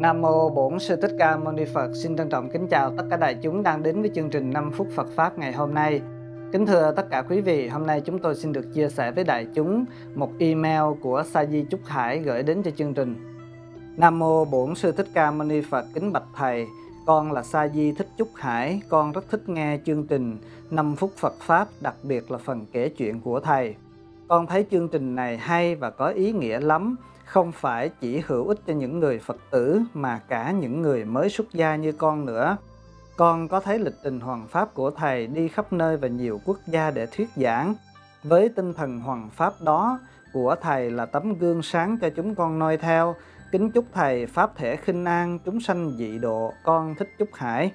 Nam Mô Bổn Sư Thích Ca Mâu Ni Phật. Xin trân trọng kính chào tất cả đại chúng đang đến với chương trình 5 phút Phật Pháp ngày hôm nay. Kính thưa tất cả quý vị, hôm nay chúng tôi xin được chia sẻ với đại chúng một email của Sa Di Trúc Hải gửi đến cho chương trình. Nam Mô Bổn Sư Thích Ca Mâu Ni Phật. Kính bạch Thầy, con là Sa Di Thích Trúc Hải, con rất thích nghe chương trình 5 phút Phật Pháp, đặc biệt là phần kể chuyện của Thầy. Con thấy chương trình này hay và có ý nghĩa lắm, không phải chỉ hữu ích cho những người Phật tử mà cả những người mới xuất gia như con nữa. Con có thấy lịch trình hoằng pháp của Thầy đi khắp nơi và nhiều quốc gia để thuyết giảng. Với tinh thần hoằng pháp đó của Thầy là tấm gương sáng cho chúng con noi theo. Kính chúc Thầy pháp thể khinh an, chúng sanh dị độ. Con Thích Trúc Hải.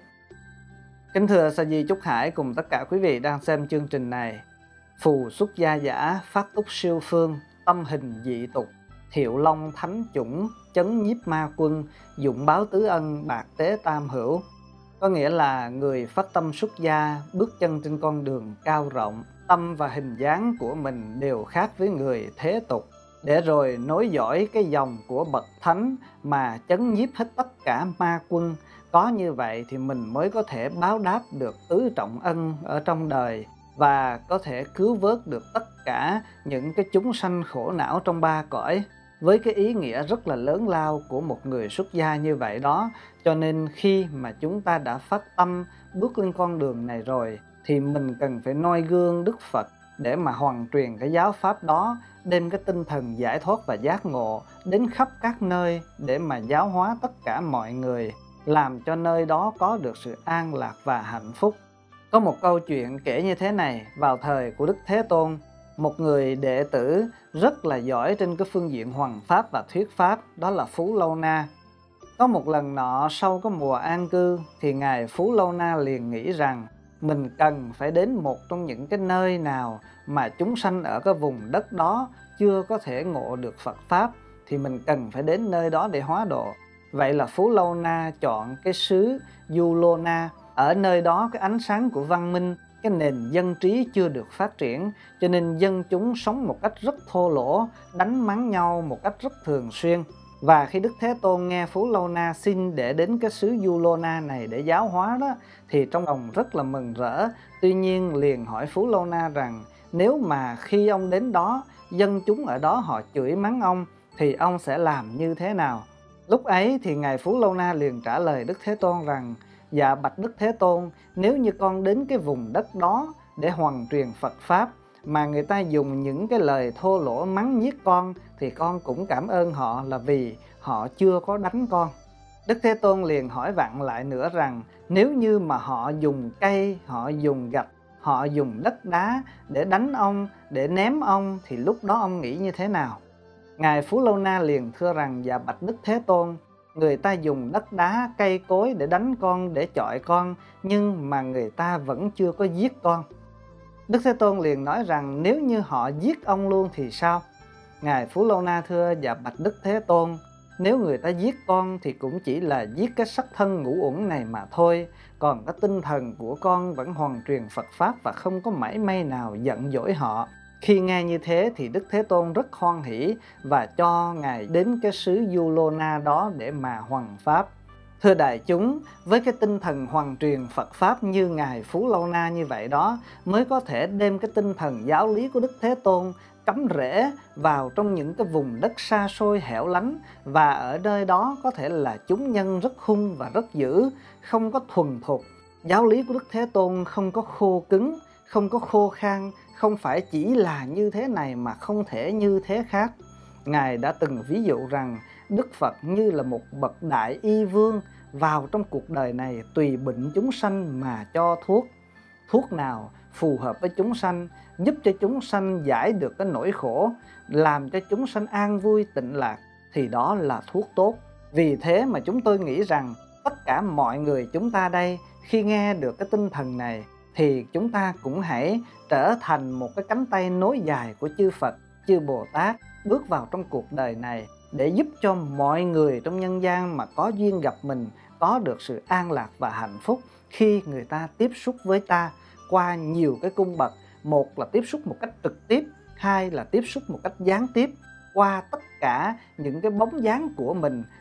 Kính thưa Sa Di Trúc Hải cùng tất cả quý vị đang xem chương trình này. Phù xuất gia giả, phát túc siêu phương, tâm hình dị tục, Thiệu Long thánh chủng, chấn nhiếp ma quân, dụng báo tứ ân, bạc tế tam hữu. Có nghĩa là người phát tâm xuất gia, bước chân trên con đường cao rộng, tâm và hình dáng của mình đều khác với người thế tục, để rồi nối dõi cái dòng của bậc thánh mà chấn nhiếp hết tất cả ma quân. Có như vậy thì mình mới có thể báo đáp được tứ trọng ân ở trong đời và có thể cứu vớt được tất cả những cái chúng sanh khổ não trong ba cõi. Với cái ý nghĩa rất là lớn lao của một người xuất gia như vậy đó, cho nên khi mà chúng ta đã phát tâm bước lên con đường này rồi thì mình cần phải noi gương Đức Phật để mà hoàn truyền cái giáo pháp đó, đem cái tinh thần giải thoát và giác ngộ đến khắp các nơi để mà giáo hóa tất cả mọi người, làm cho nơi đó có được sự an lạc và hạnh phúc. Có một câu chuyện kể như thế này: vào thời của Đức Thế Tôn, một người đệ tử rất là giỏi trên cái phương diện hoằng pháp và thuyết pháp, đó là Phú Lâu Na. Có một lần nọ sau cái mùa an cư thì Ngài Phú Lâu Na liền nghĩ rằng mình cần phải đến một trong những cái nơi nào mà chúng sanh ở cái vùng đất đó chưa có thể ngộ được Phật Pháp, thì mình cần phải đến nơi đó để hóa độ. Vậy là Phú Lâu Na chọn cái xứ Du Lô Na. Ở nơi đó cái ánh sáng của văn minh, cái nền dân trí chưa được phát triển, cho nên dân chúng sống một cách rất thô lỗ, đánh mắng nhau một cách rất thường xuyên. Và khi Đức Thế Tôn nghe Phú Lâu Na xin để đến cái xứ Du Lô Na này để giáo hóa đó, thì trong lòng rất là mừng rỡ. Tuy nhiên liền hỏi Phú Lâu Na rằng nếu mà khi ông đến đó, dân chúng ở đó họ chửi mắng ông, thì ông sẽ làm như thế nào? Lúc ấy thì Ngài Phú Lâu Na liền trả lời Đức Thế Tôn rằng: dạ bạch Đức Thế Tôn, nếu như con đến cái vùng đất đó để hoằng truyền Phật Pháp mà người ta dùng những cái lời thô lỗ mắng nhiếc con, thì con cũng cảm ơn họ, là vì họ chưa có đánh con. Đức Thế Tôn liền hỏi vặn lại nữa rằng nếu như mà họ dùng cây, họ dùng gạch, họ dùng đất đá để đánh ông, để ném ông, thì lúc đó ông nghĩ như thế nào? Ngài Phú Lâu Na liền thưa rằng: dạ bạch Đức Thế Tôn, người ta dùng đất đá, cây cối để đánh con, để chọi con, nhưng mà người ta vẫn chưa có giết con. Đức Thế Tôn liền nói rằng nếu như họ giết ông luôn thì sao? Ngài Phú Lâu Na thưa: dạ bạch Đức Thế Tôn, nếu người ta giết con thì cũng chỉ là giết cái sắc thân ngũ uẩn này mà thôi, còn cái tinh thần của con vẫn hoàn truyền Phật Pháp và không có mảy may nào giận dỗi họ. Khi nghe như thế thì Đức Thế Tôn rất hoan hỷ và cho Ngài đến cái xứ Du Lô Na đó để mà hoằng Pháp. Thưa đại chúng, với cái tinh thần hoàn truyền Phật Pháp như Ngài Phú Lâu Na như vậy đó, mới có thể đem cái tinh thần giáo lý của Đức Thế Tôn cắm rễ vào trong những cái vùng đất xa xôi hẻo lánh, và ở nơi đó có thể là chúng nhân rất hung và rất dữ, không có thuần thục. Giáo lý của Đức Thế Tôn không có khô cứng, không có khô khan, không phải chỉ là như thế này mà không thể như thế khác. Ngài đã từng ví dụ rằng Đức Phật như là một bậc đại y vương vào trong cuộc đời này, tùy bệnh chúng sanh mà cho thuốc. Thuốc nào phù hợp với chúng sanh, giúp cho chúng sanh giải được cái nỗi khổ, làm cho chúng sanh an vui tịnh lạc, thì đó là thuốc tốt. Vì thế mà chúng tôi nghĩ rằng tất cả mọi người chúng ta đây, khi nghe được cái tinh thần này thì chúng ta cũng hãy trở thành một cái cánh tay nối dài của chư Phật, chư Bồ Tát, bước vào trong cuộc đời này để giúp cho mọi người trong nhân gian mà có duyên gặp mình có được sự an lạc và hạnh phúc khi người ta tiếp xúc với ta qua nhiều cái cung bậc. Một là tiếp xúc một cách trực tiếp, hai là tiếp xúc một cách gián tiếp, qua tất cả những cái bóng dáng của mình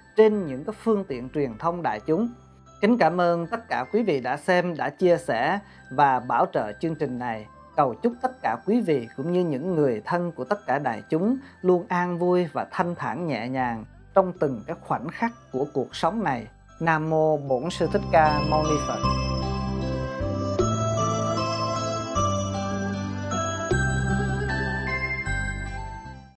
trên những cái phương tiện truyền thông đại chúng. Kính cảm ơn tất cả quý vị đã xem, đã chia sẻ và bảo trợ chương trình này. Cầu chúc tất cả quý vị cũng như những người thân của tất cả đại chúng luôn an vui và thanh thản nhẹ nhàng trong từng cái khoảnh khắc của cuộc sống này. Nam mô Bổn Sư Thích Ca Mâu Ni Phật.